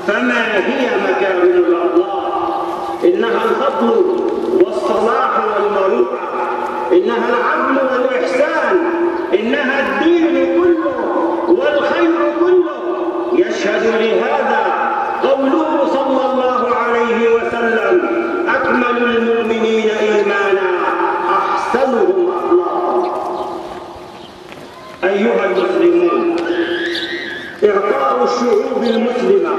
فما هي مكارم الأخلاق؟ إنها الفضل والصلاح والمروءة، إنها العدل والإحسان، إنها الدين كله والخير كله. يشهد لهذا قوله صلى الله عليه وسلم: أكمل المؤمنين إيمانا أحسنهم أخلاقا. أيها المسلمون، إعطاء الشعوب المسلمة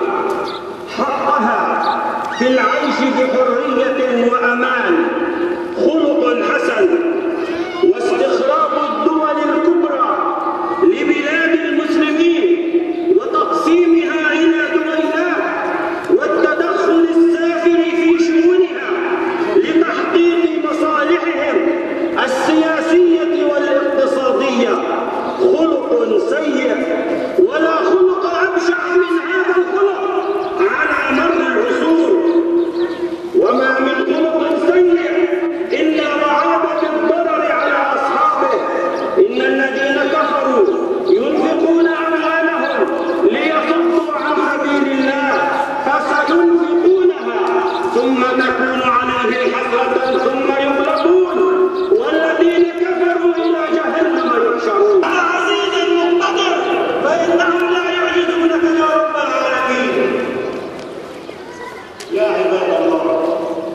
حقها في العيش بحرية وأمان خلق حسن، واستخراج الدول الكبرى لبلاد المسلمين وتقسيمها إلى دويلات والتدخل السافر في شؤونها لتحقيق مصالحهم السياسية والاقتصادية خلق سيء، ولا خلق أبشع من هذا الخلق على مر العصور. وما من خلق سيء إلا وعاد بالضرر على أصحابه. إن الذين كفروا ينفقون أموالهم ليصدوا عن سبيل الله فسينفقونها ثم تكون عليهم حسرة ثم يغلبون والذين كفروا إلى جهنم يحشرون. عزيز مقتدر فإنهم لا يعجزونك يا رب العالمين. يا عباد الله،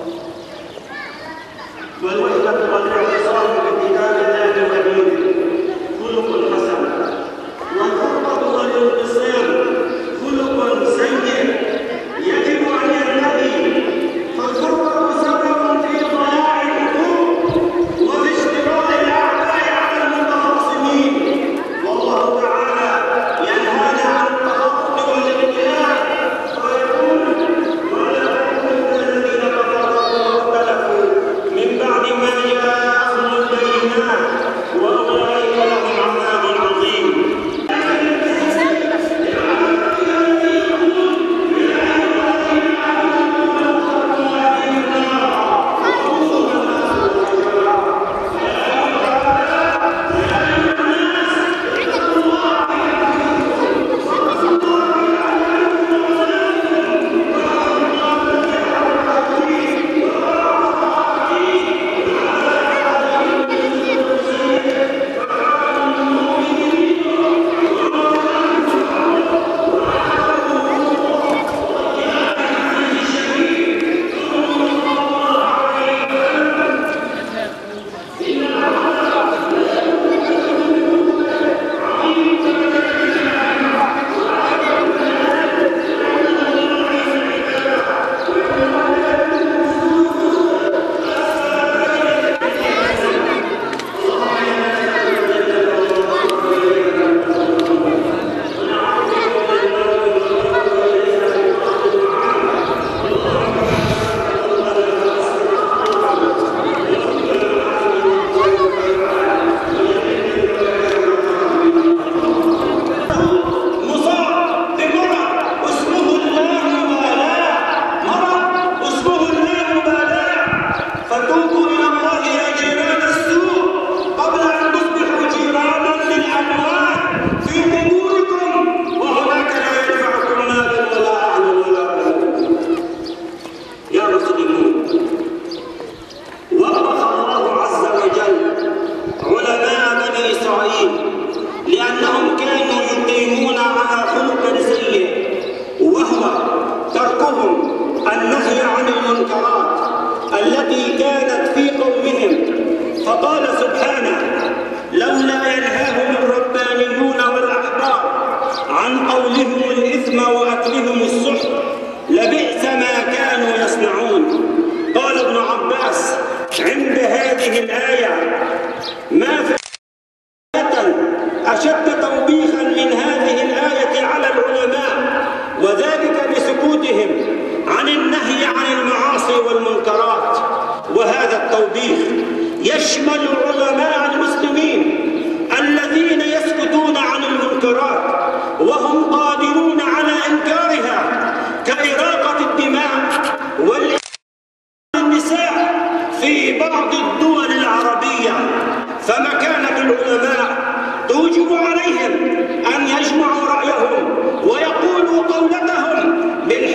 والوحدة والاعتصام بكتاب الله الكريم خلق حسن، والفرقة والانقسام خلق سيء يجب أن ينتهي. فالفرقة سبب في ضياع الحقوق وفي اشتراك الأعداء على المتخاصمين، والله تعالى ينهانا عن التخاصم والاختلاف ويقول: ولا تكونوا الذين تفرقوا واختلفوا من بعد ما جاءهم البينات وأولئك لهم عذاب عظيم. لأنهم كانوا يقيمون على خلق سيء، وهو تركهم النهي عن المنكرات التي كانت في قومهم. فقال سبحانه: لولا ينهاهم الربانيون والأحبار عن قولهم الإثم وأكلهم السحت لبئس ما كانوا يصنعون. قال ابن عباس عند هذه الآية: ما في أشد توبيخا من هذه الآية على العلماء، وذلك لسكوتهم عن النهي عن المعاصي والمنكرات. وهذا التوبيخ يشمل علماء المسلمين الذين يسكتون عن المنكرات وهم قادرون على إنكارها، كإراقة الدماء والنساء في بعض الدول العربية. فمكانة العلماء توجب عليهم أن يجمعوا رأيهم ويقولوا قولتهم بالحق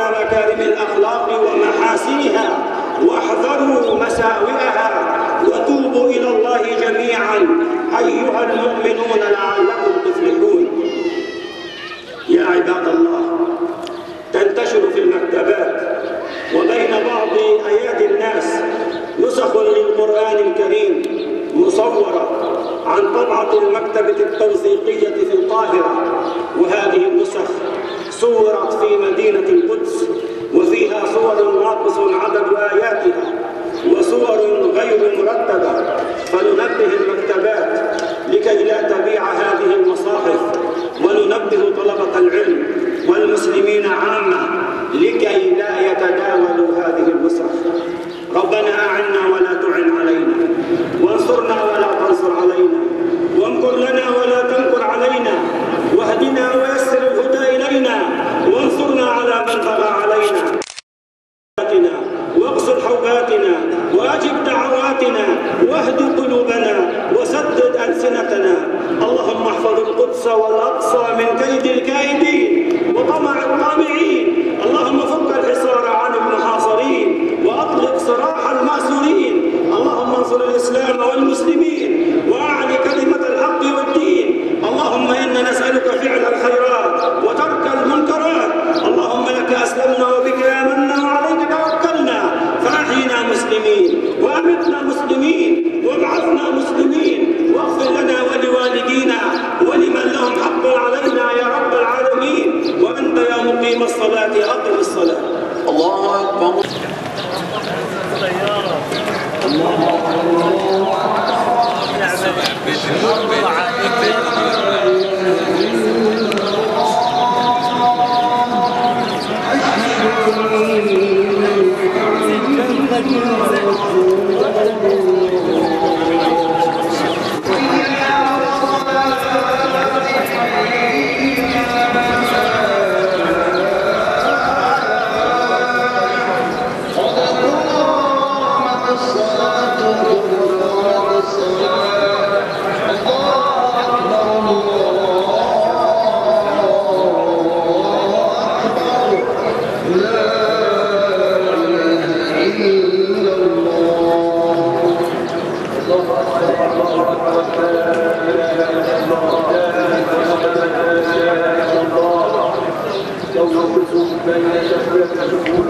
على مكارم الأخلاق ومحاسنها، واحذروا مساوئها، وتوبوا إلى الله جميعا أيها المؤمنون لعلكم تفلحون. يا عباد الله، تنتشر في المكتبات وبين بعض أيادي الناس نسخ للقرآن الكريم مصورة عن طبعة المكتبة التوثيقية في القاهرة، وهذه النسخ صورت في مدينة القدس، وفيها صور ناقص عدد آياتها وصور غير مرتبة، فننبه المكتبات لكي لا تبيع هذه المصاحف، وننبه طلبة العلم والمسلمين عامة لكي لا يتداولوا هذه النسخ. ربنا أعنا ولا تعن علينا، وانصرنا ولا تنصر علينا، وامكر لنا ولا تمكر علينا، واهدنا ويسر الهدى إلينا، وانصرنا على من بغى علينا، واغسل حوباتنا، واجب دعواتنا، واهد قلوبنا، وسدد ألسنتنا. اللهم احفظ القدس والأقصى من كيد الكائدين وطمع الطامعين. اللهم فك الحصار عن المحاصرين، وأطلق سراح المأسورين. اللهم انصر الإسلام والمسلمين، وأعلي كلمة الحق والدين. اللهم إنا نسألك فعل الخيرات وترك المنكرات. اللهم لك أسلمنا وبك آمنا وعليك توكلنا، فأحينا مسلمين وأمتنا مسلمين وابعثنا مسلمين، واغفر لنا ولوالدينا ولمن لهم حق علينا يا رب العالمين. وأنت يا مقيم الصلاة أقم الصلاة. الله أكبر. يوم الخسوف بين شفرة